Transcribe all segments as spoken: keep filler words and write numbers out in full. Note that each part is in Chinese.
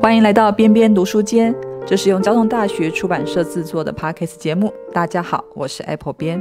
欢迎来到边边读书间，这是用交通大学出版社制作的 Podcast 节目。大家好，我是 Apple 编。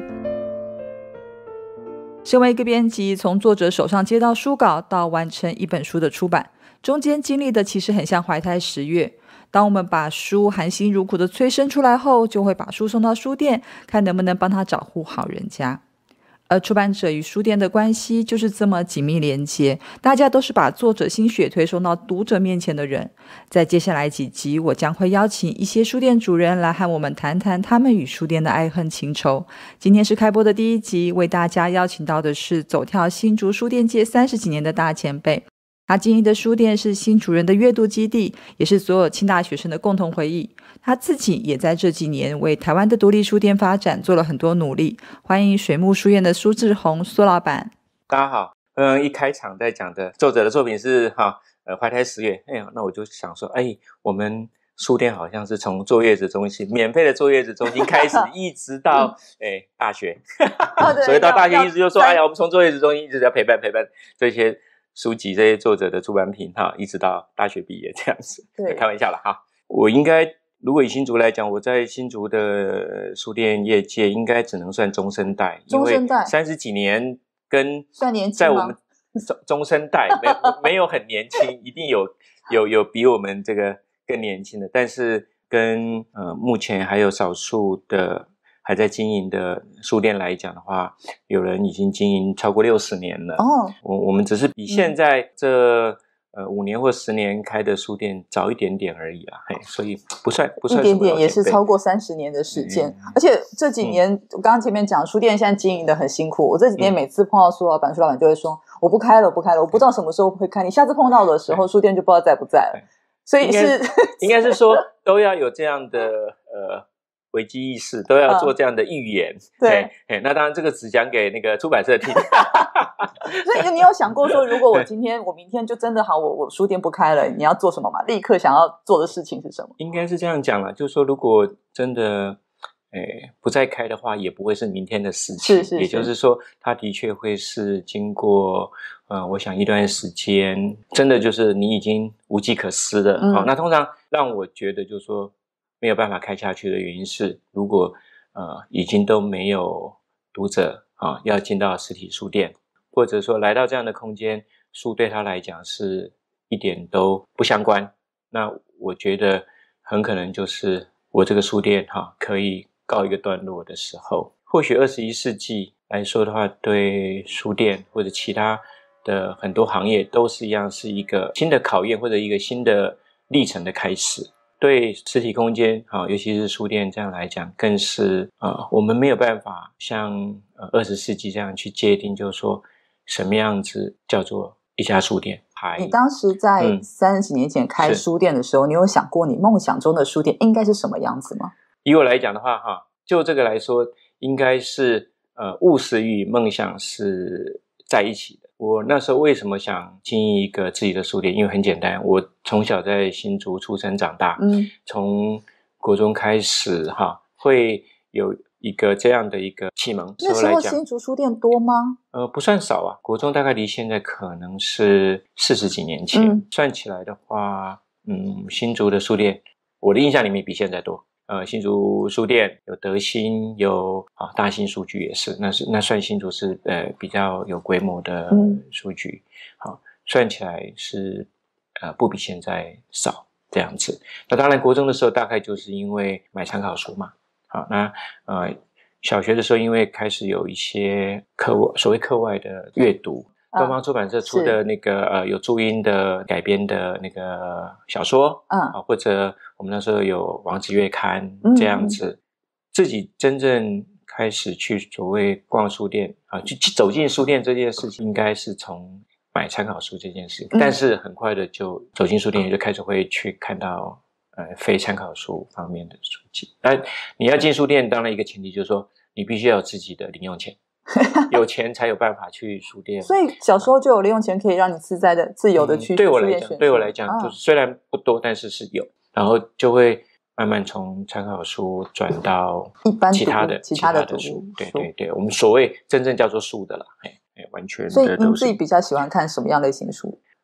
身为一个编辑，从作者手上接到书稿到完成一本书的出版，中间经历的其实很像怀胎十月。当我们把书含辛茹苦的催生出来后，就会把书送到书店，看能不能帮他找户好人家。而出版者与书店的关系就是这么紧密连接，大家都是把作者心血推送到读者面前的人。在接下来几集，我将会邀请一些书店主人来和我们谈谈他们与书店的爱恨情仇。今天是开播的第一集，为大家邀请到的是走跳新竹书店界三十几年的大前辈。他经营的书店是新竹人的阅读基地，也是所有清大学生的共同回忆。他自己也在这几年为台湾的独立书店发展做了很多努力。欢迎水木书院的苏志宏苏老板。 大家好，嗯，一开场在讲的作者的作品是哈呃怀胎十月，哎呀，那我就想说，哎，我们书店好像是从坐月子中心免费的坐月子中心开始，一直到哎大学，所以到大学一直就说，哎呀，我们从坐月子中心一直要陪伴陪伴这些书籍这些作者的出版品哈，一直到大学毕业这样子。对，开玩笑了哈。我应该如果以新竹来讲，我在新竹的书店业界应该只能算中生代， 中生代三十几年跟算年轻在我们中中生代没没有很年轻，一定有有有比我们这个更年轻的，但是跟呃目前还有少数的还在经营的书店来讲的话，有人已经经营超过六十年了。哦，我我们只是比现在这、嗯、呃五年或十年开的书店早一点点而已啦，嘿，所以不算不算一点点，也是超过三十年的时间。嗯、而且这几年，嗯、我刚刚前面讲，书店现在经营的很辛苦。我这几年每次碰到苏老板，苏老板就会说：“我不开了，我不开了，我不知道什么时候会开。你下次碰到的时候，书店就不知道在不在了。”所以是应该是说都要有这样的呃。危机意识，都要做这样的预言。嗯、对、欸，那当然这个只讲给那个出版社听。 所以你有想过说，如果我今天我明天就真的好，我我书店不开了，你要做什么吗？立刻想要做的事情是什么？ 应该是这样讲啦，就是说如果真的诶不再开的话，也不会是明天的事情。是是是，也就是说它的确会是经过呃我想一段时间，真的就是你已经无计可施了。嗯、好，那通常让我觉得就是说没有办法开下去的原因是，如果呃已经都没有读者啊要进到实体书店，或者说来到这样的空间，书对他来讲是一点都不相关，那我觉得很可能就是我这个书店哈、啊、可以告一个段落的时候。或许二十一世纪来说的话，对书店或者其他的很多行业都是一样，是一个新的考验或者一个新的历程的开始。对实体空间啊，尤其是书店这样来讲，更是呃，我们没有办法像呃二十世纪这样去界定，就是说什么样子叫做一家书店。 你当时在三十几年前开书店的时候，嗯、你有想过你梦想中的书店应该是什么样子吗？ 以我来讲的话，哈，就这个来说，应该是呃务实与梦想是在一起的。我那时候为什么想经营一个自己的书店？因为很简单，我从小在新竹出生长大，嗯，从国中开始哈，会有一个这样的一个启蒙。 那时候新竹书店多吗？ 呃，不算少啊，国中大概离现在可能是四十几年前，嗯、算起来的话，嗯，新竹的书店，我的印象里面比现在多。呃，新竹书店有德兴，有啊大新书局也是，那是那算新竹是呃比较有规模的书局，好、嗯、算起来是呃不比现在少这样子。那当然国中的时候大概就是因为买参考书嘛，好，那呃小学的时候因为开始有一些课外所谓课外的阅读。东方出版社出的那个、啊、呃有注音的改编的那个小说，嗯、啊，或者我们那时候有王子月刊这样子，嗯、自己真正开始去所谓逛书店啊，去走进书店这件事情，应该是从买参考书这件事，嗯、但是很快的就走进书店，也就开始会去看到呃非参考书方面的书籍。但你要进书店，当然一个前提就是说，你必须要有自己的零用钱。有钱才有办法去书店， 所以小时候就有零用钱可以让你自在的、自由的去、 嗯。对我来讲，对我来讲，就是虽然不多，但是是有，然后就会慢慢从参考书转到其他的、 其他的书。对对对，我们所谓真正叫做书的啦，哎哎，完全的都是。 所以您自己比较喜欢看什么样类型书？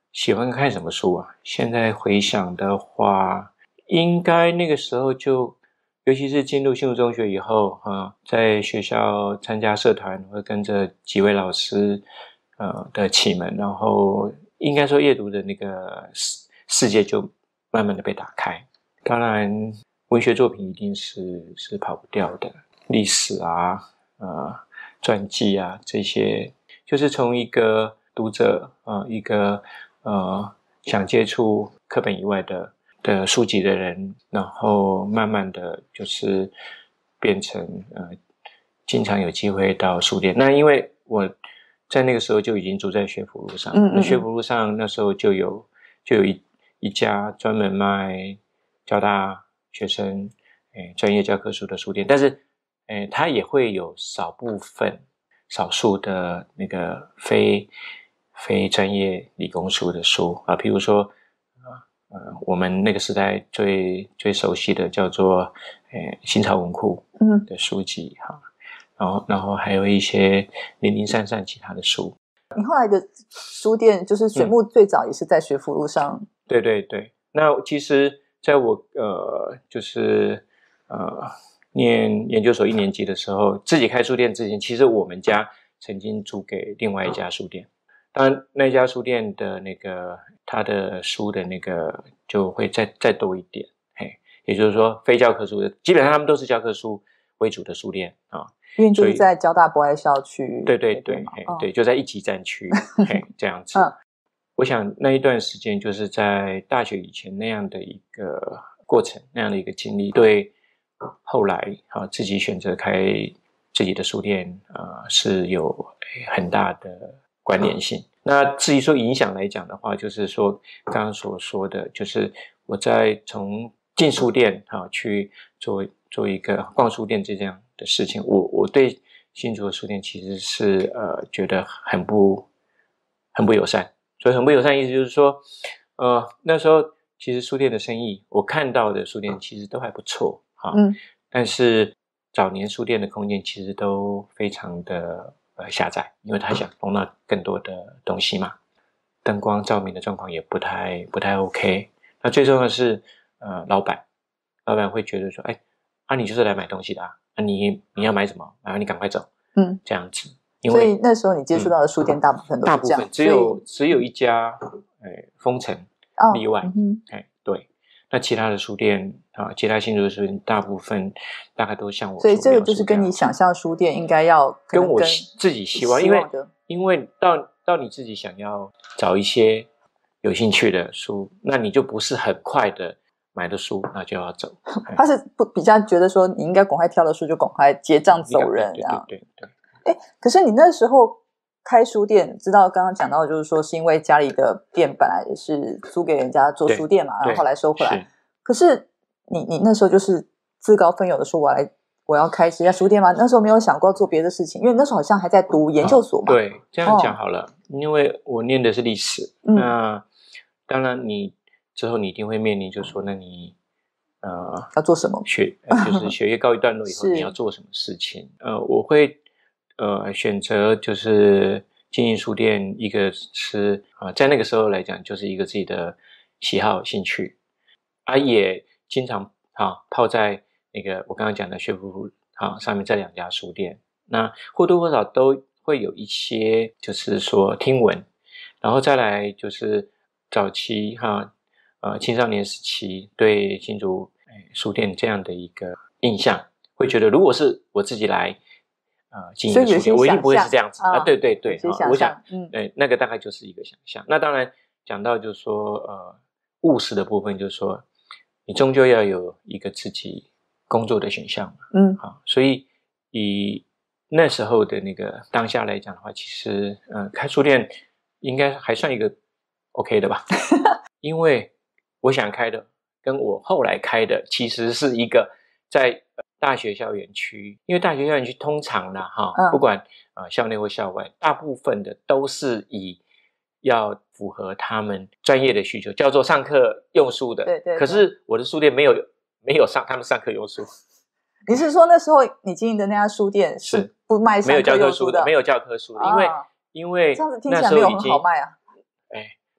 喜欢看什么书啊？现在回想的话，应该那个时候就，尤其是进入新竹中学以后啊，在学校参加社团，会跟着几位老师呃的启蒙，然后应该说阅读的那个世世界就慢慢的被打开。当然，文学作品一定是是跑不掉的，历史啊、呃传记啊这些，就是从一个读者啊、呃，一个呃想接触课本以外的的书籍的人，然后慢慢的就是变成呃经常有机会到书店。那因为我在那个时候就已经住在学府路上，嗯嗯嗯那学府路上那时候就有就有一一家专门卖交大学生诶专业教科书的书店，但是诶它也会有少部分少数的那个非非专业理工书的书啊，譬如说呃我们那个时代最最熟悉的叫做诶新潮文库的书籍哈、嗯，然后然后还有一些零零散散其他的书。 你后来的书店就是水木最早也是在学府路上、嗯、 对对对。那其实在我呃就是呃念研究所一年级的时候，自己开书店之前，其实我们家曾经租给另外一家书店。当然那家书店的那个他的书的那个就会再再多一点，嘿，也就是说非教科书的，基本上他们都是教科书为主的书店啊。 因为就是在交大博爱校区， 对对对，嘿、哦、对，就在一级战区，嘿，这样子。嗯，我想那一段时间就是在大学以前那样的一个过程，那样的一个经历，对后来啊自己选择开自己的书店啊、呃、是有很大的关联性。那至于说影响来讲的话，就是说刚刚所说的，就是我在从进书店啊去做做一个逛书店这样的事情，我我对新竹的书店其实是呃觉得很不很不友善。所以很不友善意思就是说呃那时候其实书店的生意我看到的书店其实都还不错啊，嗯，但是早年书店的空间其实都非常的呃狭窄，因为他想容纳更多的东西嘛，灯光照明的状况也不太不太 OK。那最重要的是呃老板老板会觉得说，哎啊你就是来买东西的啊，啊你你要买什么啊你赶快走，嗯，这样子。因为所以那时候你接触到的书店大部分都是这样， 大部分只有只有一家诶丰城例外，哦嗯、哎对，那其他的书店啊，其他新竹的书店大部分大概都像我， 所以这个就是跟你想象书店应该要跟我自己希望，因为因为到到你自己想要找一些有兴趣的书，那你就不是很快的买的书，那就要走。 他是不比较觉得说你应该赶快挑的书就赶快结账走人，这样对对对。 哎，可是你那时候开书店，知道刚刚讲到，就是说是因为家里的店本来也是租给人家做书店嘛，然后后来收回来。可是你你那时候就是自告奋勇的说我来我要开这家书店吗？那时候没有想过做别的事情，因为那时候好像还在读研究所嘛。 哦、对，这样讲好了，哦、因为我念的是历史，嗯、那当然你之后你一定会面临，就是说那你。呃， 要做什么？ 学就是学业告一段落以后，你要做什么事情？呃，我会呃选择就是经营书店，一个是啊、呃，在那个时候来讲，就是一个自己的喜好兴趣，啊，也经常啊泡在那个我刚刚讲的学府啊上面这两家书店，那或多或少都会有一些就是说听闻，然后再来就是早期哈。呃，青少年时期对新竹书店这样的一个印象，会觉得如果是我自己来呃经营书店，我一定不会是这样子、哦、啊。对对对，啊、我想，嗯，对，那个大概就是一个想象。那当然讲到就是说，呃，务实的部分就是说，你终究要有一个自己工作的选项嘛，嗯，好、啊，所以以那时候的那个当下来讲的话，其实呃，开书店应该还算一个 OK 的吧，因为。我想开的跟我后来开的其实是一个在大学校园区，因为大学校园区通常啦哈，嗯、不管呃校内或校外，大部分的都是以要符合他们专业的需求，叫做上课用书的。对 对, 对。可是我的书店没有没有上他们上课用书。 你是说那时候你经营的那家书店是不卖上课用书的？ 没有教科书的，没有教科书的，因为、哦、因为这样子听起来没有很好卖啊。 哎。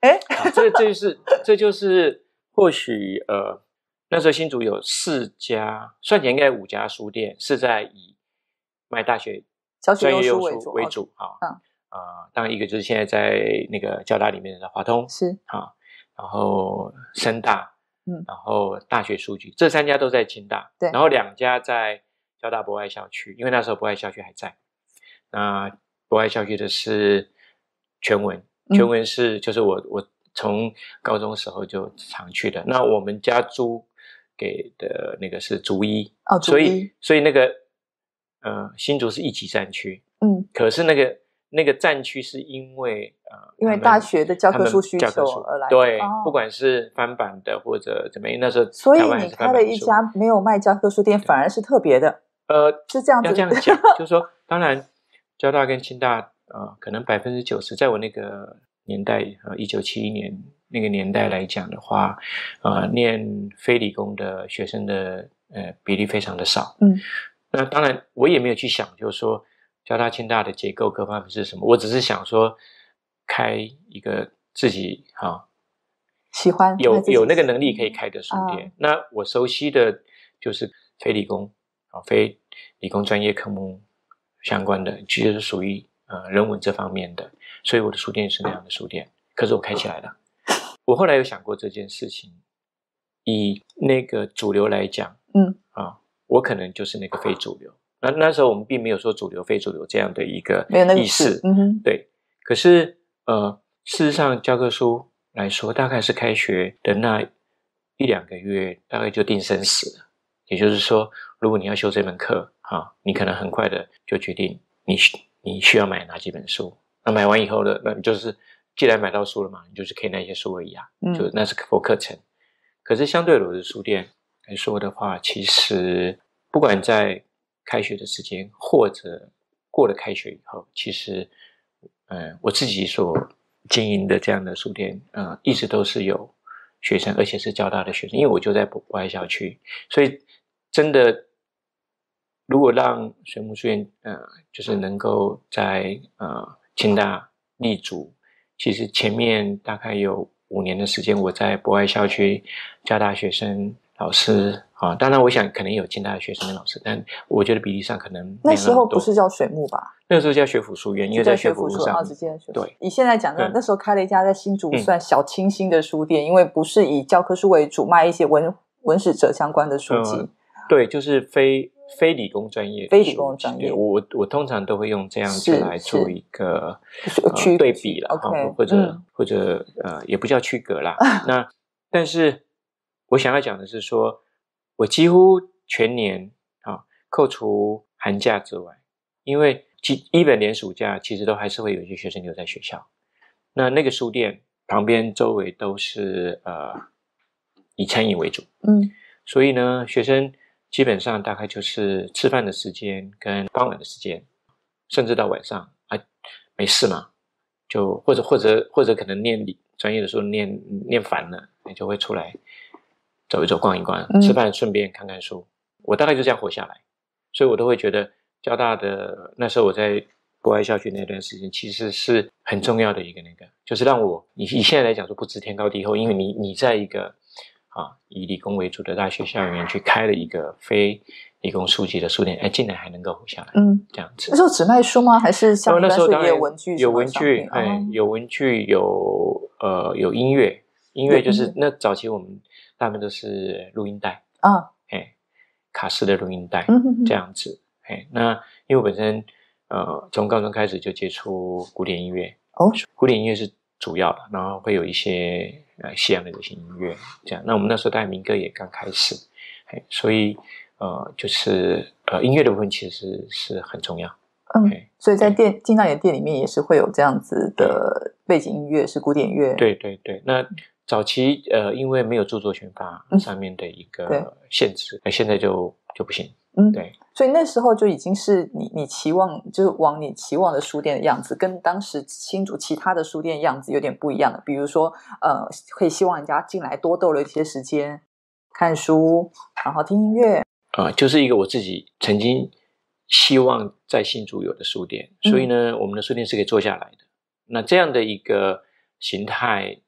哎， 这这就是这就是或许呃那时候新竹有四家，算起来应该五家书店是在以卖大学专业用书为主啊。嗯，呃，当然一个就是现在在那个交大里面的华通是啊，然后深大， 嗯， 然后大学书局，这三家都在清大， 对， 然后两家在交大博爱校区，因为那时候博爱校区还在。那博爱校区的是全文，全文是就是我我从高中时候就常去的。那我们家租给的那个是竹一哦， 所以所以那个呃新竹是一级战区，嗯，可是那个那个战区是因为呃因为大学的教科书需求而来的， 对，哦，不管是翻版的或者怎么样，那时候所以你开了一家没有卖教科书店，反而是特别的。 呃， 是这样子， 要这样讲，就是说，当然，交大跟清大，呃，可能百分之九十，在我那个年代，呃，一九七一年那个年代来讲的话，呃，念非理工的学生的呃比例非常的少。嗯，那当然，我也没有去想，就是说交大、清大的结构各方面是什么，我只是想说，开一个自己哈、啊、 喜欢有有那个能力可以开的书店。啊、那我熟悉的就是非理工。啊，非理工专业科目相关的，其实是属于呃人文这方面的，所以我的书店是那样的书店。可是我开起来了，我后来有想过这件事情，以那个主流来讲，嗯啊，我可能就是那个非主流。那那时候我们并没有说主流非主流这样的一个意识，嗯哼，对。可是呃，事实上教科书来说，大概是开学的那一两个月，大概就定生死了。也就是说，如果你要修这门课，哈，你可能很快的就决定你你需要买哪几本书。那买完以后呢，那你就是既然买到书了嘛，你就是可以那些书而已啊，嗯，就那是for课程。可是相对我的书店来说的话，其实不管在开学的时间，或者过了开学以后，其实，嗯，我自己所经营的这样的书店，嗯，一直都是有学生，而且是交大的学生，因为我就在博爱校区，所以。真的，如果让水木书院呃，就是能够在呃清大立足，其实前面大概有五年的时间，我在博爱校区教大学生、老师啊，当然我想可能有清大的学生跟老师，但我觉得比例上可能没有那么多。 那时候不是叫水木吧？ 那个时候叫学府书院，因为在学府路上。 直接学对， 以现在讲的，那时候开了一家在新竹算小清新的书店，嗯、因为不是以教科书为主，卖一些文文史哲相关的书籍。呃对，就是非非理工专业， 非理工专业， 我我通常都会用这样子来做一个呃对比啦， okay, 或者、嗯、或者呃也不叫区隔啦。那但是我想要讲的是说，我几乎全年啊，扣除寒假之外，因为基一本连暑假其实都还是会有一些学生留在学校。那那个书店旁边周围都是呃以餐饮为主，嗯，所以呢，学生。基本上大概就是吃饭的时间跟傍晚的时间，甚至到晚上啊，没事嘛，就或者或者或者可能念专业的书念念烦了，你就会出来走一走、逛一逛，嗯、吃饭顺便看看书。我大概就这样活下来，所以我都会觉得交大的那时候我在博爱校区那段时间，其实是很重要的一个那个，就是让我以以现在来讲说不知天高地厚，因为你你在一个。啊，以理工为主的大学校园去开了一个非理工书籍的书店，哎，竟然还能够活下来，嗯，这样子。 那时候只卖书吗？还是像那时候也有文具？ 有文具，哎、哦，有文具，有呃有音乐，音乐就是那早期我们大部分都是录音带啊，哎，卡式的录音带，嗯哼哼，这样子，哎，那因为我本身呃从高中开始就接触古典音乐，哦，古典音乐是主要的，然后会有一些。呃，西洋的流行音乐这样，那我们那时候当然民歌也刚开始，所以呃，就是呃音乐的部分其实是很重要。 嗯，所以在店进到你的店里面也是会有这样子的背景音乐，是古典乐。 对对对，那早期呃因为没有著作权法上面的一个限制，那、嗯、现在就就不行。嗯，对， 所以那时候就已经是你你期望就是往你期望的书店的样子，跟当时新竹其他的书店样子有点不一样的。比如说，呃，可以希望人家进来多逗留一些时间，看书，然后听音乐。 啊、呃，就是一个我自己曾经希望在新竹有的书店，所以呢，嗯、我们的书店是可以坐下来的。那这样的一个形态，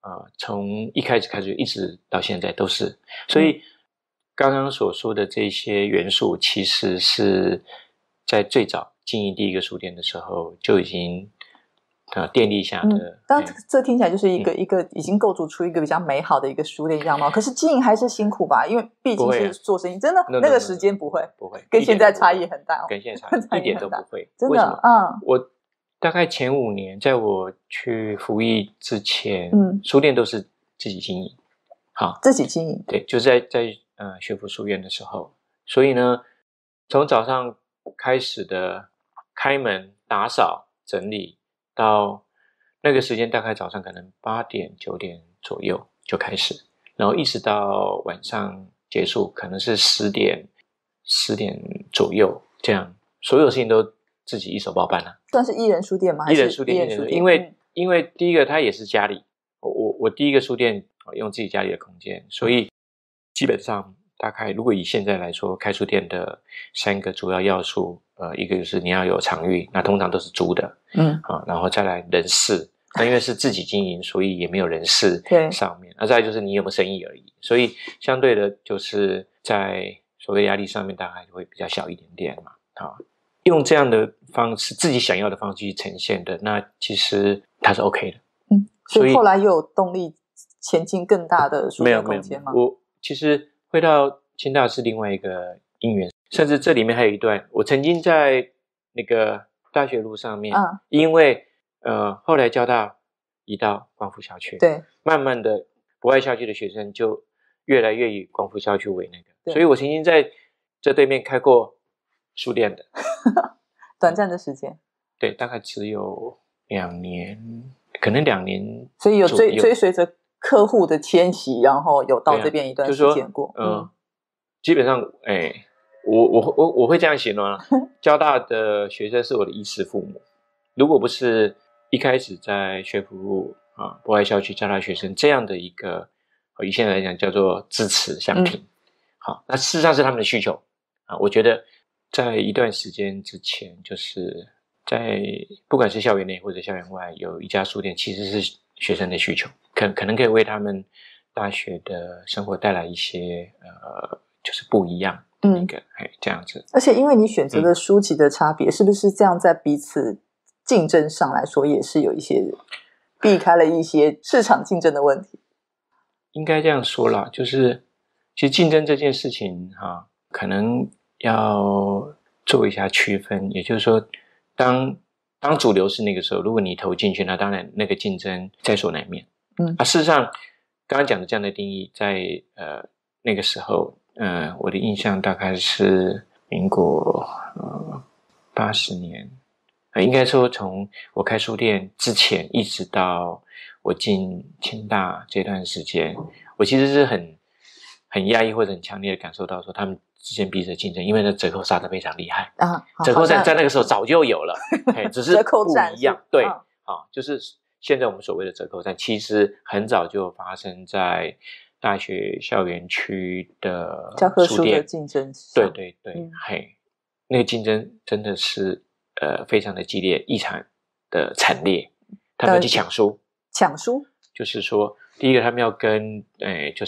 呃，从一开始开始一直到现在都是，所以刚刚所说的这些元素，其实是在最早经营第一个书店的时候就已经呃奠定下的。 嗯，但这听起来就是一个、嗯、一个已经构筑出一个比较美好的一个书店样貌。可是经营还是辛苦吧？因为毕竟是做生意，真的 no, no, 那个时间不会 no, no, no, 不会， 跟现在差异很大、哦， 跟现在差异一点都不会， 真的，嗯， 我。大概前五年，在我去服役之前， 嗯， 书店都是自己经营，好， 自己经营， 对，就在在呃学府书院的时候，所以呢，从早上开始的开门、打扫、整理，到那个时间大概早上可能八点九点左右就开始，然后一直到晚上结束，可能是十点十点左右这样，所有事情都自己一手包办了、啊， 算是一人书店吗？ 一人书店，一人书店，因为、嗯、因为第一个它也是家里，我我我第一个书店用自己家里的空间，所以基本上大概如果以现在来说，开书店的三个主要要素，呃，一个就是你要有场域，那通常都是租的， 嗯啊，然后再来人事，那因为是自己经营，所以也没有人事对上面，那再来就是你有没有生意而已，所以相对的就是在所谓压力上面大概会比较小一点点嘛，啊。用这样的方式，自己想要的方式去呈现的，那其实它是 OK 的。 嗯，所以后来又有动力前进更大的书店空间吗？ 没有没有，我其实回到清大是另外一个因缘，甚至这里面还有一段，我曾经在那个大学路上面， 嗯，因为呃后来交大移到光复校区， 对， 慢慢的博爱校区的学生就越来越以光复校区为那个，所以我曾经在这对面开过书店的。 短暂的时间， 对，大概只有两年，可能两年， 所以有追追随着客户的迁徙，然后有到这边一段时间过。 啊就是、嗯，基本上，哎，我我我我会这样形容啊，交大的学生是我的衣食父母。如果不是一开始在学服务啊，博爱校区交大学生这样的一个，以现在来讲叫做支持相挺，嗯、好，那事实上是他们的需求啊，我觉得。在一段时间之前，就是在不管是校园内或者校园外，有一家书店，其实是学生的需求，可可能可以为他们大学的生活带来一些呃，就是不一样的一个哎、嗯、这样子。 而且因为你选择的书籍的差别，嗯、是不是这样在彼此竞争上来说，也是有一些避开了一些市场竞争的问题？ 应该这样说啦，就是其实竞争这件事情哈、啊，可能。要做一下区分，也就是说，当当主流是那个时候，如果你投进去，那当然那个竞争在所难免。 嗯， 啊，事实上，刚刚讲的这样的定义，在呃那个时候，呃，我的印象大概是民国呃八十年，呃，应该说从我开书店之前，一直到我进清大这段时间，我其实是很很压抑或者很强烈的感受到说他们。之间彼此的竞争，因为那折扣杀得非常厉害啊！ 折扣战在那个时候早就有了，哎，只是不一样。对，啊、哦，就是现在我们所谓的折扣战，其实很早就发生在大学校园区的教科书的竞争。 对对对，嗯、嘿，那个竞争真的是呃非常的激烈，异常的惨烈。他们要去抢书， 抢书， 就是说，第一个他们要跟哎，就是。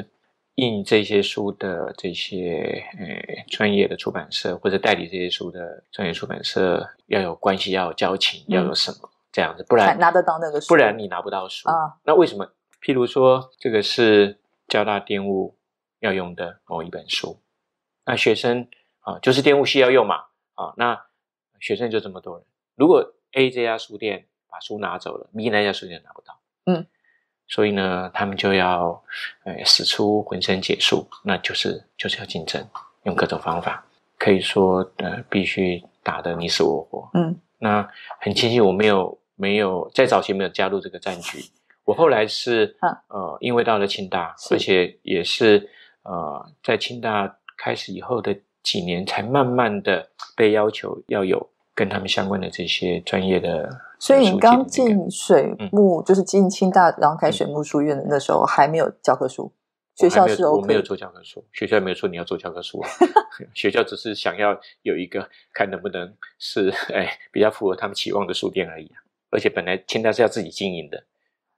印这些书的这些呃专业的出版社或者代理这些书的专业出版社要有关系，要有交情，嗯、要有什么这样子，不然拿得到那个书， 不然你拿不到书啊。 那为什么？譬如说，这个是交大电务要用的某一本书，那学生啊就是电务系要用嘛啊，那学生就这么多人，如果 A 这家书店把书拿走了 ，B 那家书店拿不到， 嗯。 所以呢，他们就要，呃，使出浑身解数，那就是就是要竞争，用各种方法，可以说，呃，必须打得你死我活。 嗯， 那很庆幸我没有没有在早期没有加入这个战局，我后来是， 啊、 呃，因为到了清大，而且也是，呃，在清大开始以后的几年，才慢慢的被要求要有跟他们相关的这些专业的。 所以你刚进水木，嗯、就是进清大，然后开水木书院的那时候，还没有教科书，学校是 OK， 我没有做教科书，学校没有说你要做教科书啊，学校只是想要有一个看能不能是哎比较符合他们期望的书店而已啊。而且本来清大是要自己经营的，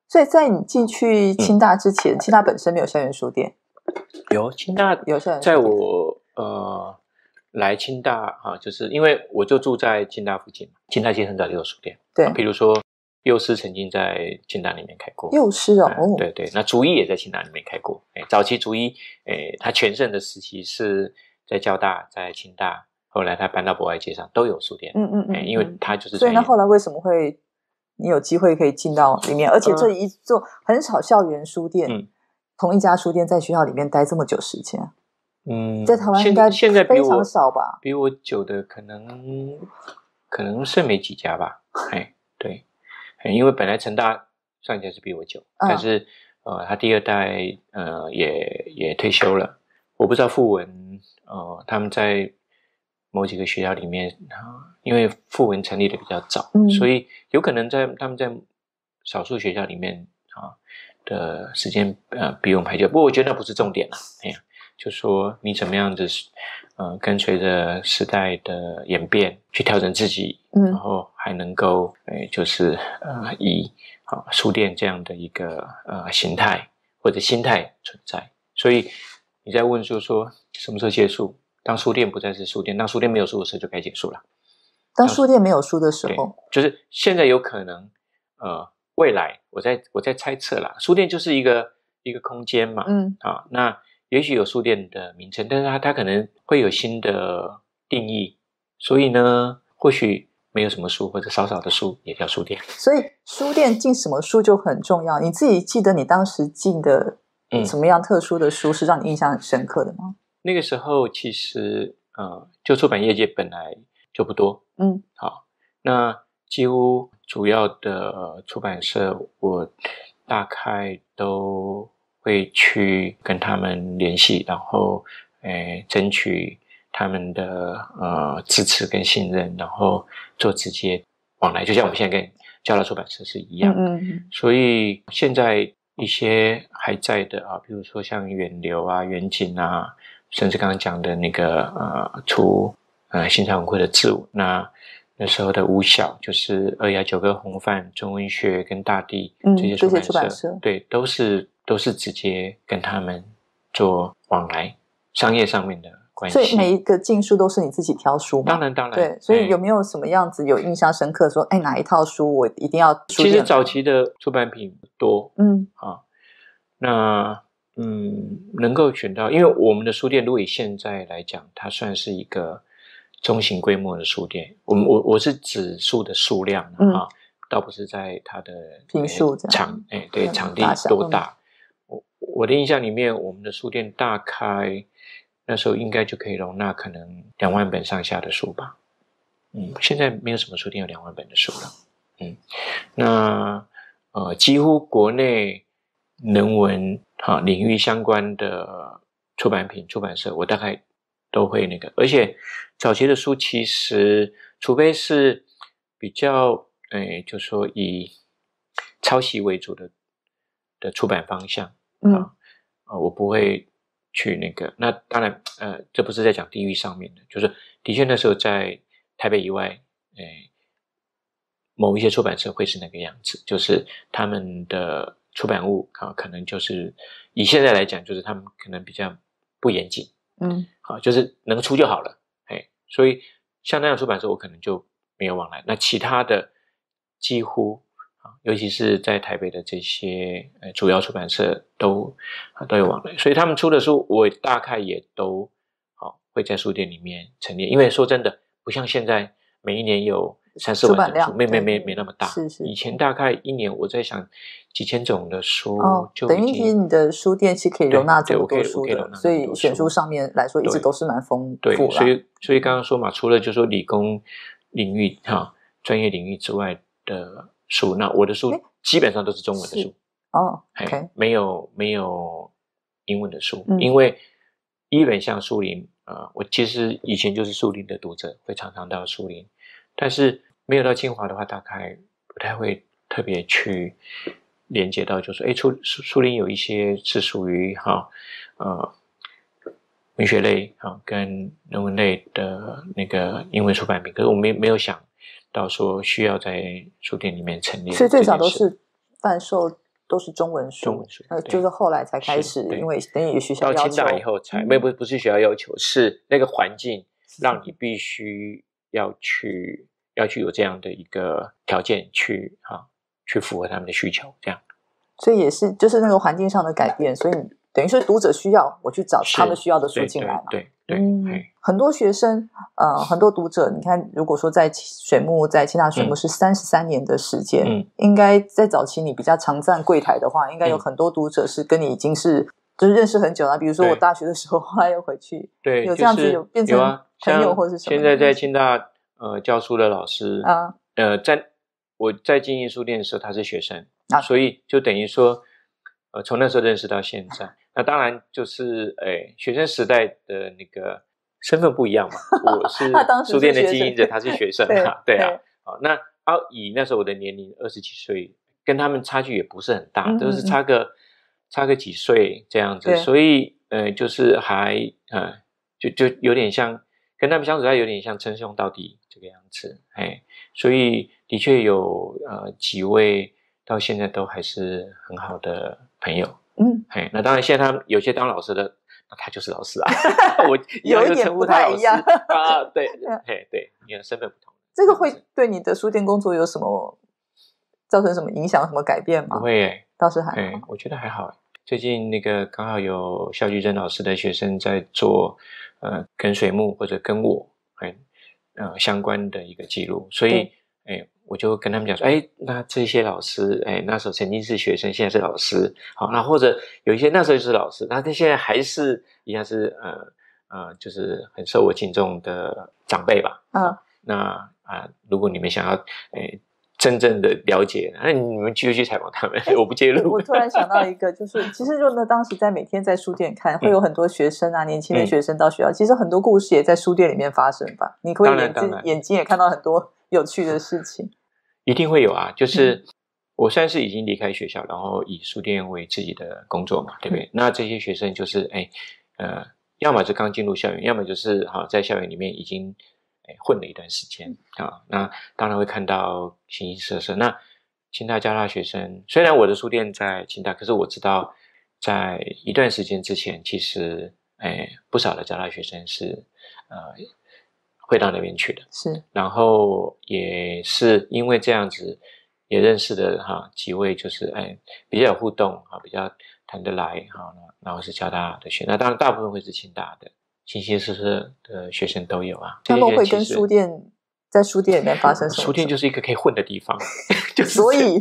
所以在你进去清大之前，嗯、清大本身没有校园书店？ 有，清大有校园书店。 在我呃来清大哈、啊，就是因为我就住在清大附近，清大其实很早就有书店。 对， 啊、比如说幼师曾经在清大里面开过。 幼师哦、 嗯，对对，那竹一也在清大里面开过。哎，早期竹一，哎，他全盛的时期是在交大，在清大。后来他搬到博爱街上都有书店， 嗯嗯嗯， 因为他就是所以那后来为什么会你有机会可以进到里面，而且这一座很少校园书店，嗯、同一家书店在学校里面待这么久时间， 嗯， 在台湾应该现在非常少吧？ 比我久的可能可能剩没几家吧，哎，对，因为本来成大上一家是比我久，嗯、但是呃，他第二代呃也也退休了，我不知道傅文呃他们在某几个学校里面啊，因为傅文成立的比较早，嗯、所以有可能在他们在少数学校里面啊的时间呃比我们还久。不过我觉得那不是重点了，哎呀，就说你怎么样子呃跟随着时代的演变去调整自己，嗯、然后还能够哎就是呃以啊书店这样的一个呃形态或者心态存在。所以你在问说说什么时候结束？当书店不再是书店，当书店没有书的时候就该结束了。 当书店没有书的时候， 就是现在有可能，呃，未来我在我在猜测啦，书店就是一个一个空间嘛，嗯，啊，那也许有书店的名称，但是它它可能会有新的定义，所以呢，或许没有什么书或者少少的书也叫书店。 所以书店进什么书就很重要。你自己记得你当时进的什么样特殊的书是让你印象很深刻的吗？ 那个时候其实呃，就出版业界本来就不多，嗯，好，那几乎主要的出版社，我大概都会去跟他们联系，然后诶争取他们的呃支持跟信任，然后做直接往来，就像我们现在跟交大出版社是一样，嗯嗯，所以现在一些还在的啊，比如说像远流啊、远景啊。甚至刚刚讲的那个呃，出呃新潮文库的字舞，那那时候的五小就是二牙九歌红范、中文学跟大地、嗯、这些出版 社, 出版社，对，都是都是直接跟他们做往来，商业上面的关系。 所以每一个进书都是你自己挑书吗？ 当然当然。 对，所以有没有什么样子有印象深刻说，哎，哪一套书我一定要书店？ 其实早期的出版品多，嗯，啊，那。嗯，能够选到，因为我们的书店，如果以现在来讲，它算是一个中型规模的书店。我们我我是指数的数量啊、嗯，倒不是在它的坪数场，哎，对，场地多大。我我的印象里面，我们的书店大概那时候应该就可以容纳可能两万本上下的书吧。嗯，现在没有什么书店有两万本的书了。嗯，那呃，几乎国内人文哈领域相关的出版品出版社，我大概都会那个。而且早期的书其实，除非是比较诶，就说以抄袭为主的的出版方向，嗯啊、呃，我不会去那个。那当然，呃，这不是在讲地域上面的，就是的确那时候在台北以外，诶。某一些出版社会是那个样子，就是他们的出版物啊，可能就是以现在来讲，就是他们可能比较不严谨，嗯，好，就是能出就好了，哎，所以像那样出版社，我可能就没有往来。那其他的几乎啊，尤其是在台北的这些呃主要出版社都啊都有往来，所以他们出的书，我大概也都好会在书店里面陈列。因为说真的，不像现在每一年有三四万种书，没没没没那么大。 是是， 以前大概一年我在想几千种的书， 哦， 就等于你的书店是可以容纳这么多书的，所以选书上面来说一直都是蛮丰富的。 对，所以所以刚刚说嘛，除了就说理工领域哈专业领域之外的书，那我的书基本上都是中文的书。 哦 ，OK， 没有没有英文的书，嗯、因为一本像树林啊、呃，我其实以前就是树林的读者，会常常到树林。但是没有到清华的话，大概不太会特别去连接到，就是说，哎，书书林有一些是属于哈呃文学类哈跟人文类的那个英文出版品，可是我没没有想到说需要在书店里面陈列， 所以最早都是贩售都是中文书， 中文书， 呃，就是后来才开始，因为等于学校要求， 到清大以后才，没、嗯、不不是学校要求，是那个环境让你必须要去要去有这样的一个条件去哈、啊、去符合他们的需求，这样。 所以也是就是那个环境上的改变，所以等于说读者需要我去找他们需要的书进来嘛。 对对 对, 对、 嗯，很多学生呃很多读者，你看如果说在水木在清大水木是三十三年的时间、嗯、应该在早期你比较常站柜台的话，应该有很多读者是跟你已经是、嗯、就是认识很久了，比如说我大学的时候后来又回去， 对， 有这样子有变成朋友或是什么、 啊、现在在清大呃教书的老师啊，呃在我在经营书店的时候他是学生啊，所以就等于说呃从那时候认识到现在。那当然就是诶学生时代的那个身份不一样嘛，我是书店的经营者，他是学生嘛，对, 对啊。好，那啊以那时候我的年龄二十几岁，跟他们差距也不是很大，嗯嗯嗯都是差个差个几岁这样子，所以呃就是还呃就就有点像跟他们相处，还有点像称兄道弟这个样子，哎，所以的确有呃几位到现在都还是很好的朋友，嗯，哎，那当然现在他们有些当老师的。那他就是老师啊，我有一点不太一样啊，对，对对，因为身份不同。 这个会对你的书店工作有什么造成什么影响、什么改变吗？ 不会诶、欸， 倒是还好、 欸，我觉得还好、欸。最近那个刚好有肖菊珍老师的学生在做呃跟水木或者跟我哎呃相关的一个记录，所以哎、欸、我就跟他们讲说，哎、欸，那这些老师哎、欸、那时候曾经是学生，现在是老师，好，那或者有一些那时候就是老师，那他现在还是一样是呃呃就是很受我敬重的长辈吧，嗯，那啊、呃、如果你们想要哎。欸真正的了解，那你们继续去采访他们，我不介入。 我突然想到一个，就是其实就呢，当时在每天在书店看，会有很多学生啊，嗯、年轻的学生到学校，嗯、其实很多故事也在书店里面发生吧。你会眼睛眼睛也看到很多有趣的事情， 一定会有啊。就是我算是已经离开学校，然后以书店为自己的工作嘛，对不对？嗯、那这些学生就是哎呃，要么是刚进入校园，要么就是哈、啊、在校园里面已经。混了一段时间啊，那当然会看到形形色色。那清大交大学生，虽然我的书店在清大，可是我知道在一段时间之前，其实哎不少的交大学生是呃会到那边去的， 是。 然后也是因为这样子，也认识了哈几位，就是哎比较有互动啊，比较谈得来哈，然后是交大的学，那当然大部分会是清大的。形形色色的学生都有啊， 他们会跟书店在书店里面发生什么？ 书店就是一个可以混的地方， 就是所以，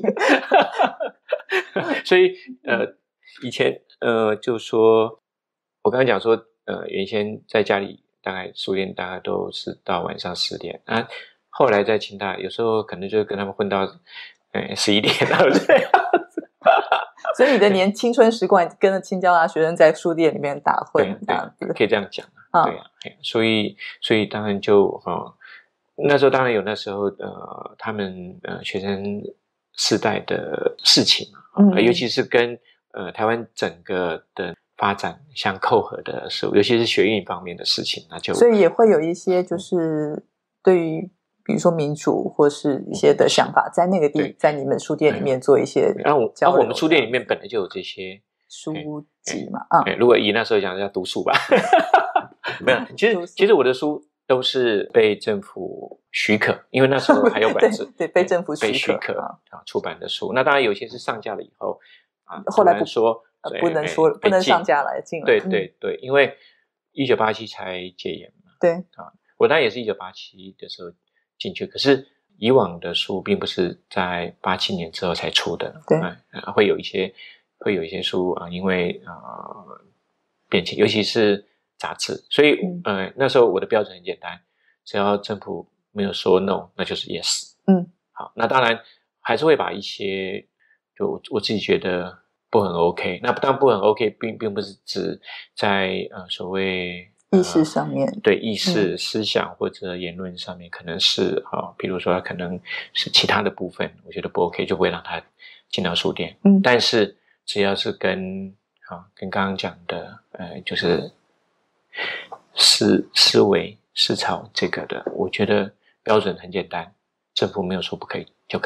所以呃，以前呃，就说我刚才讲说，呃，原先在家里大概书店大概都是到晚上十点啊，后来在清大有时候可能就跟他们混到呃十一点了这样子。 所以你的年青春时光跟着清交大学生在书店里面打混，这样子可以这样讲啊，对啊，所以所以当然就哦，那时候当然有那时候呃他们呃学生世代的事情嘛，嗯、呃，尤其是跟呃台湾整个的发展相扣合的时候，尤其是学运方面的事情，那就所以也会有一些就是对于。比如说民主或是一些的想法，在那个地，在你们书店里面做一些然后我，然后我们书店里面本来就有这些书籍嘛，啊、 嗯，如果以那时候讲叫读书吧，没有，其实其实我的书都是被政府许可，因为那时候还有管制， 对，被政府被许可啊出版的书，那当然有些是上架了以后啊， 后来不说、 呃、不能说不能上架来进了， 对对对，因为一九八七才戒严嘛， 对啊，我当然也是一九八七的时候。进去，可是以往的书并不是在八七年之后才出的， 对， 呃、会有一些会有一些书啊、呃，因为呃变迁，尤其是杂志，所以、嗯、呃那时候我的标准很简单，只要政府没有说 no， 那就是 yes， 嗯， 好，那当然还是会把一些就我自己觉得不很 OK， 那当然不很 OK， 并并不是指在呃所谓。 意识上面、 呃、对意识、嗯、思想或者言论上面可能是啊，比如说可能是其他的部分我觉得不 OK 就不会让他进到书店，嗯，但是只要是跟啊跟刚刚讲的呃就是思思维思潮这个的，我觉得标准很简单，政府没有说不可以就可以，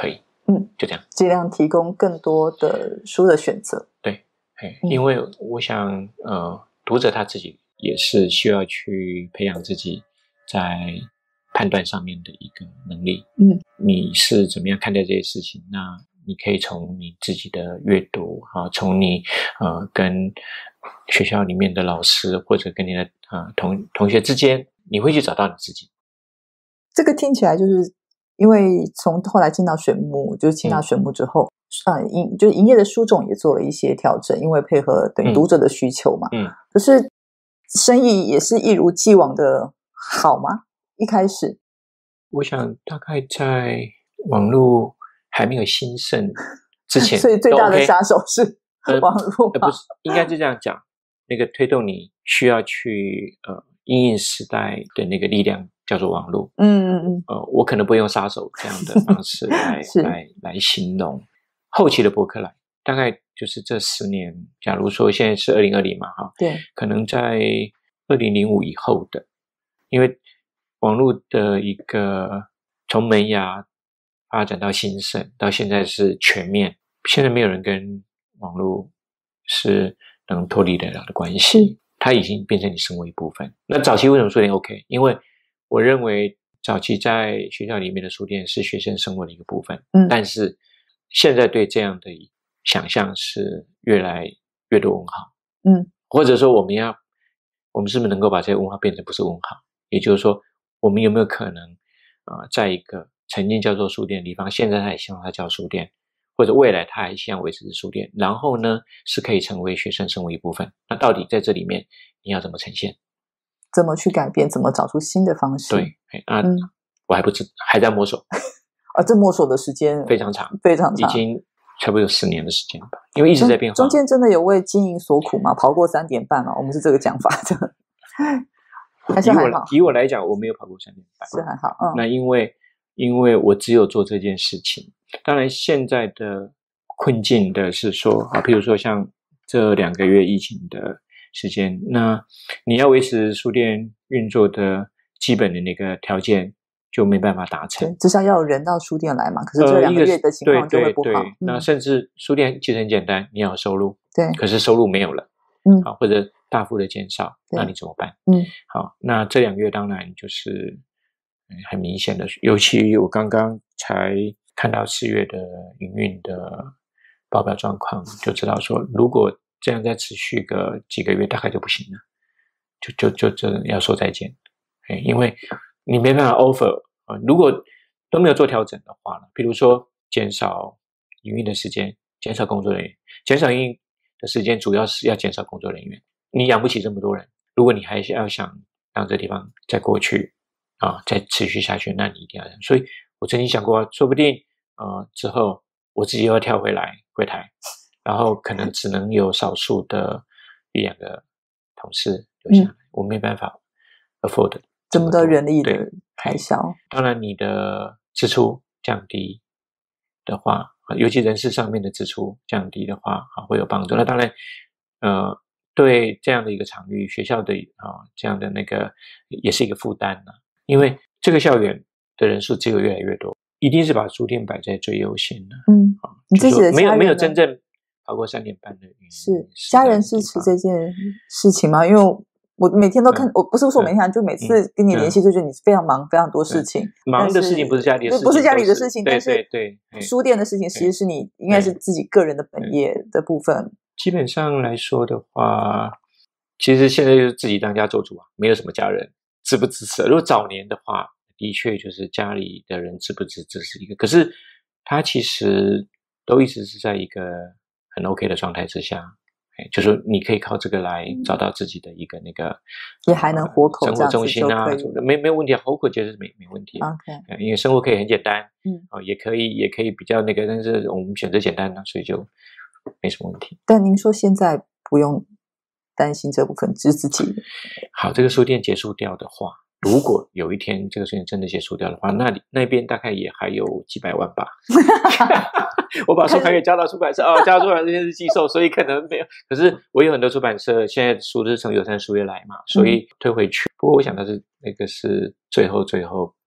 嗯， 就这样， 尽量提供更多的书的选择。 对，嗯、因为我想，呃，读者他自己也是需要去培养自己在判断上面的一个能力。 嗯， 你是怎么样看待这些事情？那你可以从你自己的阅读啊，从你呃跟学校里面的老师或者跟你的呃同同学之间，你会去找到你自己。 这个听起来就是因为从后来进到选木，就是清大选木之后，嗯、呃，营就是营业的书种也做了一些调整，因为配合等于读者的需求嘛。 嗯， 可是生意也是一如既往的好吗？一开始， 我想大概在网络还没有兴盛之前， 所以最大的杀手是网络、 呃呃、不是，应该是这样讲。那个推动你需要去呃因应时代的那个力量叫做网络。 嗯嗯嗯。 呃，我可能不用杀手这样的方式来来来形容。后期的博客来，大概就是这十年。假如说现在是二零二零嘛，哈， 对， 可能在二零零五以后的，因为网络的一个从萌芽发展到兴盛，到现在是全面，现在没有人跟网络是能脱离得了的关系，它已经变成你生活一部分。那早期为什么书店 OK？ 因为我认为早期在学校里面的书店是学生生活的一个部分，嗯，但是现在对这样的想象是越来越多问号，嗯，或者说我们要，我们是不是能够把这些问号变成不是问号？也就是说，我们有没有可能，呃，在一个曾经叫做书店的地方，现在他也希望它叫书店，或者未来他还希望维持是书店，然后呢，是可以成为学生生活一部分。那到底在这里面你要怎么呈现？ 怎么去改变？怎么找出新的方式？ 对，啊，嗯、我还不知，还在摸索。 啊，这摸索的时间非常长， 非常长， 已经差不多有十年的时间吧，因为一直在变化。 中间真的有为经营所苦吗？跑过三点半吗？我们是这个讲法的，还是还好？ 以我以我来讲，我没有跑过三点半， 是还好。嗯， 那因为因为我只有做这件事情。当然，现在的困境的是说啊，譬如说像这两个月疫情的时间，那你要维持书店运作的基本的那个条件就没办法达成， 至少要有人到书店来嘛。可是这两个月的情况就会不好。 呃、对对对、嗯、那甚至书店其实很简单，你要有收入， 对， 可是收入没有了，嗯，好，或者大幅的减少，那你怎么办？嗯，好，那这两个月当然就是很明显的，尤其我刚刚才看到四月的营运的报表状况，就知道说，如果这样再持续个几个月，大概就不行了，就就就真的要说再见，因为你没办法 offer 啊、呃，如果都没有做调整的话呢，比如说减少营运的时间，减少工作人员，减少营运的时间主要是要减少工作人员，你养不起这么多人，如果你还是要想让这地方再过去啊，再持续下去，那你一定要这样。所以我曾经想过，说不定呃之后我自己又要跳回来柜台，然后可能只能有少数的一两个同事留下来，嗯、我没办法 afford 这么多人力的开销。 当然，你的支出降低的话，尤其人事上面的支出降低的话，会有帮助。那当然，呃，对这样的一个场域，学校的啊、呃、这样的那个也是一个负担呢、啊，因为这个校园的人数只有越来越多，一定是把书店摆在最优先的。 嗯，啊、你自己的没有没有真正跑过三点半的原因。 是家人支持这件事情吗？因为我每天都看，嗯、我不是说每天看，嗯、就每次跟你联系，就觉得你非常忙，非常多事情。 忙的事情不是家里的事情， 不是家里的事情， 但是对对书店的事情，其实是你应该是自己个人的本业的部分。 基本上来说的话，其实现在就是自己当家做主啊，没有什么家人支不支持。如果早年的话，的确就是家里的人支不支持是一个，可是他其实都一直是在一个很 OK 的状态之下。就说你可以靠这个来找到自己的一个那个， 也还能活口、 呃、生活中心啊，没没有问题，活口觉得是没没问题。 OK， 因为生活可以很简单， 嗯， 啊、呃，也可以也可以比较那个，但是我们选择简单呢、啊，所以就没什么问题。 但您说现在不用担心这部分，只是自己好，这个书店结束掉的话，如果有一天这个书店真的结束掉的话，那里那边大概也还有几百万吧。我把书还给交到出版社哦，交到出版社是寄售，所以可能没有。可是我有很多出版社，现在书都是从友善书业来嘛，所以退回去。嗯、不过我想的是，那个是最后最后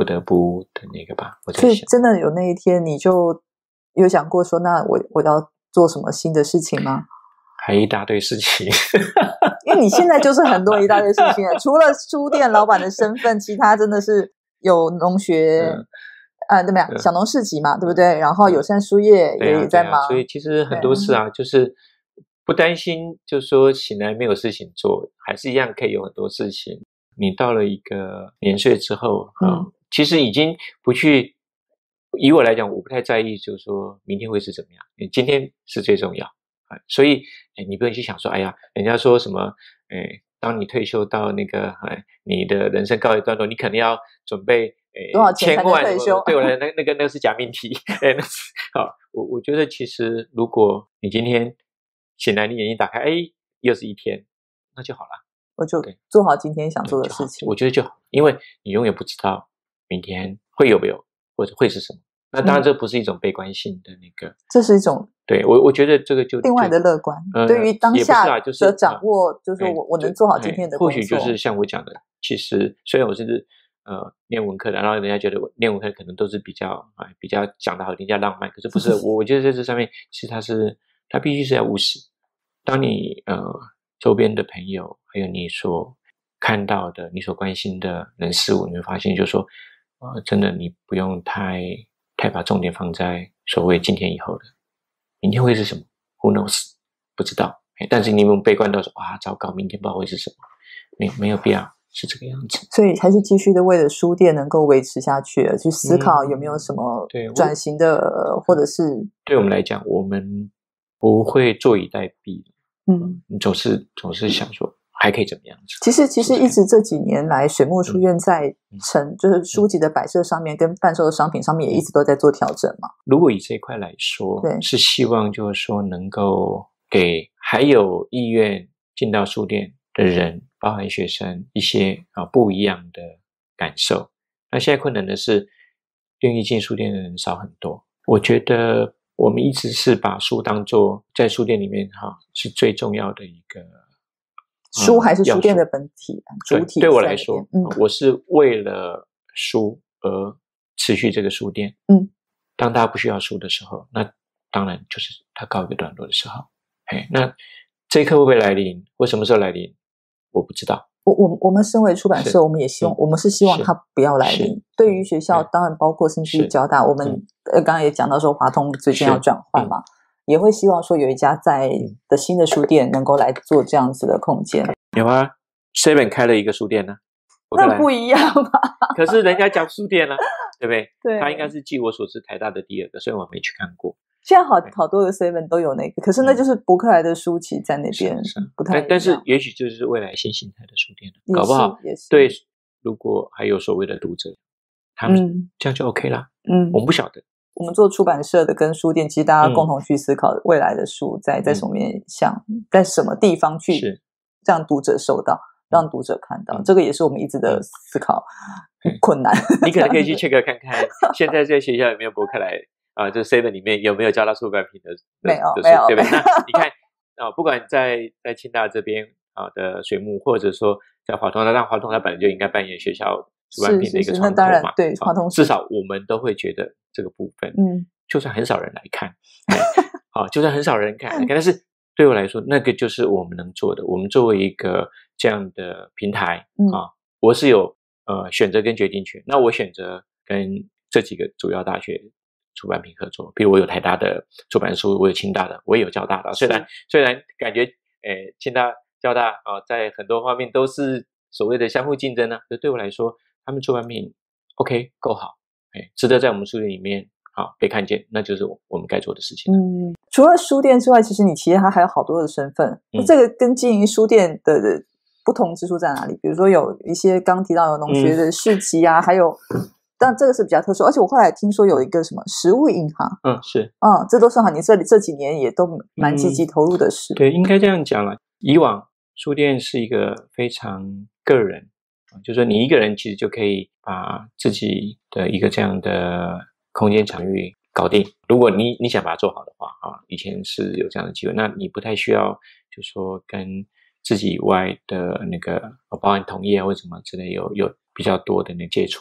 不得不的那个吧。我在所以想， 真的有那一天，你就有想过说，那我我要做什么新的事情吗？ 还一大堆事情， 因为你现在就是很多一大堆事情了，除了书店老板的身份，其他真的是有农学，嗯、呃，怎么样？ 嗯、 小农市集嘛，对不对？然后友善书业也、 啊、 也在忙、 啊，所以其实很多事啊，就是不担心，就是说醒来没有事情做，还是一样可以有很多事情。你到了一个年岁之后，啊、嗯，其实已经不去。以我来讲，我不太在意，就是说明天会是怎么样，今天是最重要。所以，哎，你不能去想说，哎呀，人家说什么，哎，当你退休到那个，哎，你的人生告一段落，你可能要准备，哎， 多少钱才能退休？ 对我来，那那个那是假命题。哎，那是好，我我觉得其实，如果你今天醒来，你眼睛打开，哎，又是一天，那就好了。 我就做好今天想做的事情。 我觉得就好，因为你永远不知道明天会有没有，或者会是什么。那当然，这不是一种悲观性的那个， 嗯、这是一种对我，我觉得这个就另外的乐观。呃、对于当下的掌握，就是、就是我、呃、我能做好今天的工作。 或许就是像我讲的，其实虽然我是呃念文科的，然后人家觉得我念文科可能都是比较啊、呃、比较讲得好听，比较浪漫，可是不是。我我觉得在这上面，其实它是它必须是要务实。当你呃周边的朋友，还有你所看到的、你所关心的人事物，你会发现，就是说，呃，真的你不用太。太把重点放在所谓今天以后的，明天会是什么 ？Who knows？ 不知道。但是你们悲观到说，哇，糟糕，明天不知道会是什么，没没有必要是这个样子。 所以还是继续的为了书店能够维持下去，去思考有没有什么转型的，嗯、或者是对我们来讲，我们不会坐以待毙。嗯，你总是总是想说。还可以怎么样子？ 其实，其实一直这几年来，水墨书院在成、嗯、就是书籍的摆设上面，跟贩售的商品上面，也一直都在做调整嘛。 如果以这一块来说，对，是希望就是说能够给还有意愿进到书店的人，包含学生一些啊不一样的感受。那现在困难的是，愿意进书店的人少很多。我觉得我们一直是把书当作在书店里面哈是最重要的一个。 书还是书店的本体、嗯、主体。 对我来说、嗯，我是为了书而持续这个书店。嗯，当大家不需要书的时候，那当然就是它告一个段落的时候。嘿，那这一刻会不会来临？或什么时候来临？我不知道。 我我我们身为出版社，我们也希望，嗯、我们是希望它不要来临。对于学校，当然包括甚至于交大，我们、嗯、呃刚刚也讲到说，华通最近要转换嘛。也会希望说有一家在的新的书店能够来做这样子的空间。 有啊 ，Seven 开了一个书店呢、 啊，那不一样吧？ 可是人家讲书店呢、啊，对不对？ 对， 他应该是据我所知台大的第二个，虽然我没去看过。 现在好好多的 Seven 都有那个，可是那就是博客来的书籍在那边，是是不太一样。 但是也许就是未来新形态的书店了，搞不好也是对。如果还有所谓的读者，他们这样就 OK 啦。嗯，我们不晓得。 我们做出版社的跟书店，其实大家共同去思考未来的书在、嗯、在什么面向，在什么地方去让读者收到，让读者看到、嗯，这个也是我们一直的思考、嗯、困难。 你可能可以去 check 看看，现在在学校有没有博客来啊？就 Seven 里面有没有交大出版品的？ 没有， 的没有， 对不对？那你看啊，不管在在清大这边啊的水木，或者说在华通，那让华通它本来就应该扮演学校出版品的一个窗口嘛。 对，华通、 啊、至少我们都会觉得这个部分，嗯。就算很少人来看，好，就算很少人看，但是对我来说，那个就是我们能做的。我们作为一个这样的平台、嗯、啊，我是有呃选择跟决定权。那我选择跟这几个主要大学出版品合作，比如我有台大的出版书，我有清大的，我也有交大的。虽然虽然感觉，诶，清大、交大啊，在很多方面都是所谓的相互竞争呢、啊，可对我来说，他们出版品 OK 够好，哎，值得在我们书店里面。好，被看见，那就是我们该做的事情。 嗯，除了书店之外，其实你其实还有好多的身份。嗯、这个跟经营书店的不同之处在哪里？比如说有一些刚提到有农学的市集啊，嗯、还有，但这个是比较特殊。而且我后来听说有一个什么食物银行， 嗯，是， 嗯，这都是哈，你这里这几年也都蛮积极投入的事。 嗯、对，应该这样讲了。以往书店是一个非常个人，就是说你一个人其实就可以把自己的一个这样的空间场域搞定。如果你你想把它做好的话啊，以前是有这样的机会，那你不太需要就说跟自己以外的那个包含同业或者什么之类有有比较多的那接触啊。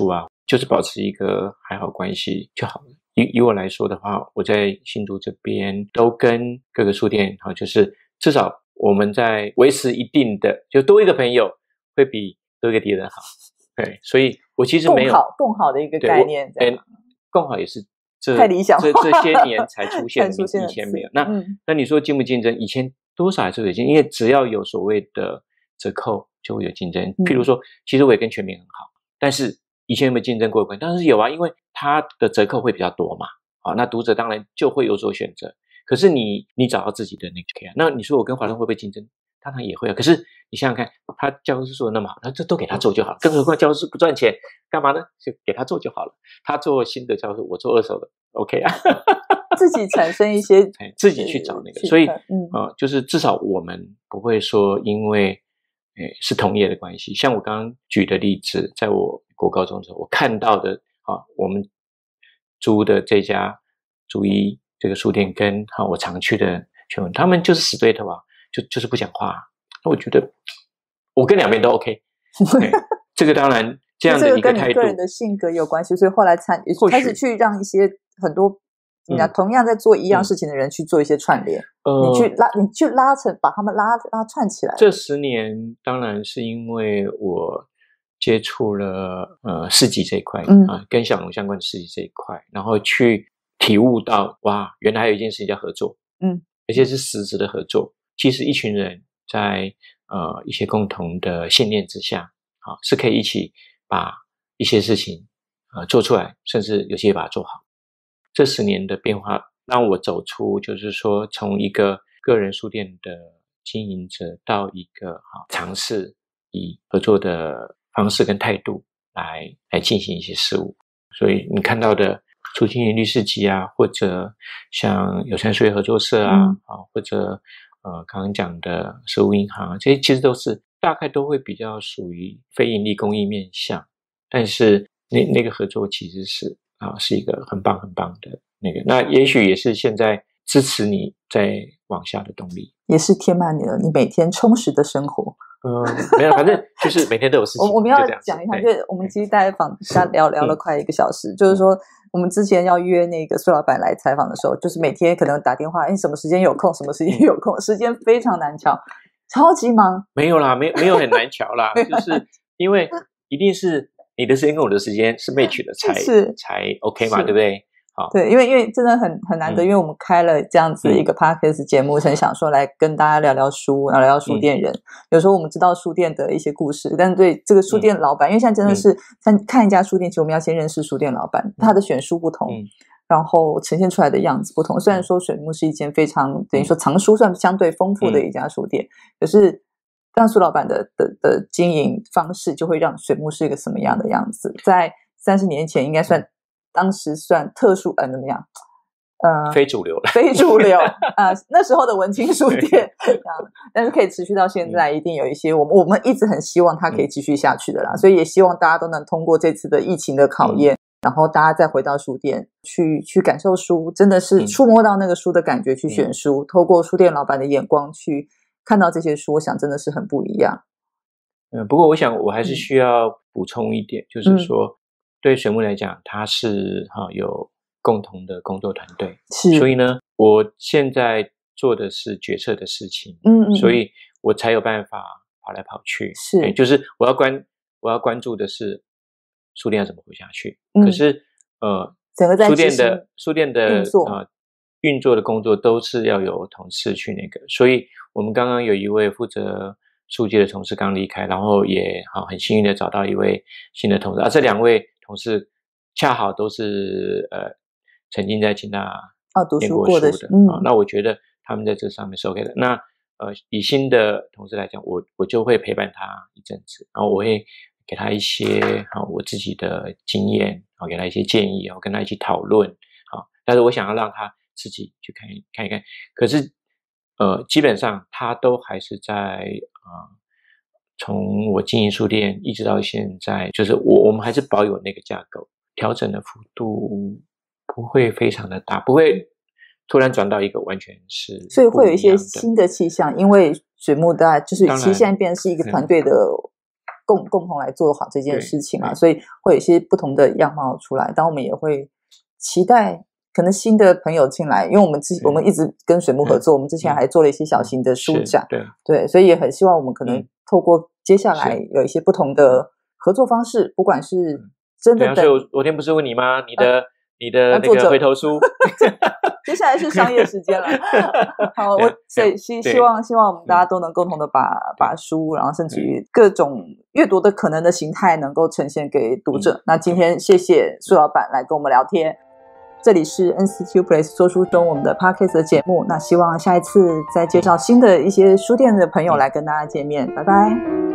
就是保持一个还好关系就好了。以以我来说的话，我在新竹这边都跟各个书店好，就是至少我们在维持一定的，就多一个朋友会比多一个敌人好。对，所以我其实没有更好更好的一个概念， 对，更好也是这太理想这这些年才出现的， 出现以前没有。那、 嗯、 那你说竞不竞争？以前多少还是有竞争，因为只要有所谓的折扣，就会有竞争。譬如说，其实我也跟全民很好，但是以前有没有竞争过？当然是有啊，因为它的折扣会比较多嘛。啊，那读者当然就会有所选择。可是你你找到自己的那个 K R， 那你说我跟华东会不会竞争？当然也会啊。可是你想想看，他教师做的那么好，那这都给他做就好了。更何况教师不赚钱，干嘛呢？就给他做就好了。他做新的教师，我做二手的 ，OK 啊。 自己产生一些， 自己去找那个。所以，嗯、呃，就是至少我们不会说因为，诶是同业的关系。像我刚刚举的例子，在我国高中的时候，我看到的啊，我们租的这家竹一这个书店跟哈、啊、我常去的全文，他们就是死对头啊，就就是不讲话。那我觉得我跟两边都 OK 这个当然这样的一个态度， 这个跟你个人的性格有关系，所以后来参开始去让一些很多人家同样在做一样事情的人去做一些串联，嗯、你去拉你去拉成把他们拉拉串起来。 这十年当然是因为我接触了呃市集这一块、嗯、啊，跟小农相关的市集这一块，然后去体悟到哇，原来还有一件事情叫合作，嗯，而且是实质的合作。其实一群人在呃一些共同的信念之下，啊，是可以一起把一些事情呃做出来，甚至有些把它做好。这十年的变化让我走出，就是说从一个个人书店的经营者到一个啊尝试以合作的方式跟态度来来进行一些事物。所以你看到的出经营律师集啊，或者像友善数学合作社啊，嗯、啊或者呃刚刚讲的食物银行，这些其实都是大概都会比较属于非盈利公益面向，但是那那个合作其实是啊是一个很棒很棒的那个，那也许也是现在支持你再往下的动力， 也是填满你了你每天充实的生活。 嗯，没有，反正就是每天都有事情。 我我们要讲一下，就是我们其实大概访下聊聊了快一个小时，嗯、就是说我们之前要约那个苏老板来采访的时候，就是每天可能打电话，哎，什么时间有空，什么时间有空，时间非常难瞧，超级忙。 没有啦，没没有很难瞧啦，就是因为一定是你的时间跟我的时间是 match 的才是才 OK 嘛，对不对？ 对，因为因为真的很很难得、嗯，因为我们开了这样子一个 podcast 节目，很、嗯、想说来跟大家聊聊书，聊聊书店人、嗯。有时候我们知道书店的一些故事，但是对这个书店老板，嗯、因为现在真的是看、嗯、看一家书店，其实我们要先认识书店老板，嗯、他的选书不同、嗯，然后呈现出来的样子不同。虽然说水木是一间非常等于说藏书算相对丰富的一家书店，嗯、可是让苏老板的的的经营方式，就会让水木是一个什么样的样子？在三十年前应该算。当时算特殊，呃，怎么样？呃， 非主流了， 非主流啊、呃，那时候的文青书店，但是可以持续到现在，一定有一些我们我们一直很希望它可以继续下去的啦，嗯、所以也希望大家都能通过这次的疫情的考验，嗯、然后大家再回到书店去去感受书，真的是触摸到那个书的感觉，去选书，嗯、透过书店老板的眼光去看到这些书，我想真的是很不一样。 嗯，不过我想我还是需要补充一点，嗯、就是说。对水木来讲，他是哈、啊、有共同的工作团队， 是， 所以呢，我现在做的是决策的事情，嗯嗯，所以我才有办法跑来跑去， 是， 就是我要关我要关注的是书店要怎么活下去，嗯、可是呃， 整个在书店的书店的运作呃运作的工作都是要有同事去那个，所以我们刚刚有一位负责书记的同事刚离开，然后也好很幸运的找到一位新的同事，啊，这两位。同事恰好都是呃曾经在清大念过书的，哦、读书过的嗯、啊，那我觉得他们在这上面是 OK的。那呃以新的同事来讲，我我就会陪伴他一阵子，然后我会给他一些啊我自己的经验，啊给他一些建议，然后跟他一起讨论，啊，但是我想要让他自己去看一看一看，可是呃基本上他都还是在啊。呃从我经营书店一直到现在，就是我我们还是保有那个架构，调整的幅度不会非常的大，不会突然转到一个完全是， 所以会有一些新的气象，因为水木的就是其实现在变成是一个团队的共共同来做好这件事情嘛，所以会有一些不同的样貌出来。当我们也会期待可能新的朋友进来，因为我们之我们一直跟水木合作，我们之前还做了一些小型的书展， 对对，所以也很希望我们可能透过接下来有一些不同的合作方式，不管是真的， 所以我昨天不是问你吗？你的、啊、你的那个回头书， 接下来是商业时间了。好，我所以希希望希望我们大家都能共同的把把书，然后甚至于各种阅读的可能的形态，能够呈现给读者。嗯、那今天谢谢苏老板来跟我们聊天。这里是 N C Q Place 说书中我们的 Podcast 的节目，那希望下一次再介绍新的一些书店的朋友来跟大家见面，拜拜。